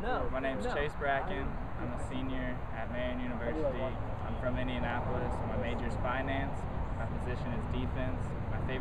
My name's Chase Brackin. I'm a senior at Marion University. I'm from Indianapolis. My major is finance. My position is defense. My